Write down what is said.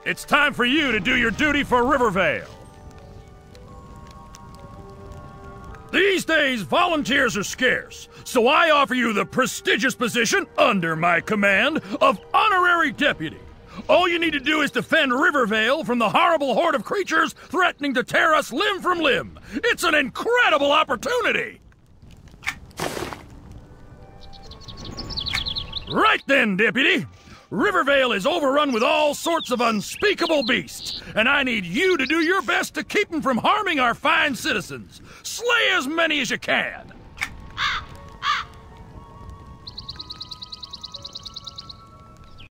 It's time for you to do your duty for Rivervale. These days, volunteers are scarce, so I offer you the prestigious position, under my command, of Honorary Deputy. All you need to do is defend Rivervale from the horrible horde of creatures threatening to tear us limb from limb. It's an incredible opportunity! Right then, Deputy. Rivervale is overrun with all sorts of unspeakable beasts, and I need you to do your best to keep them from harming our fine citizens. Slay as many as you can.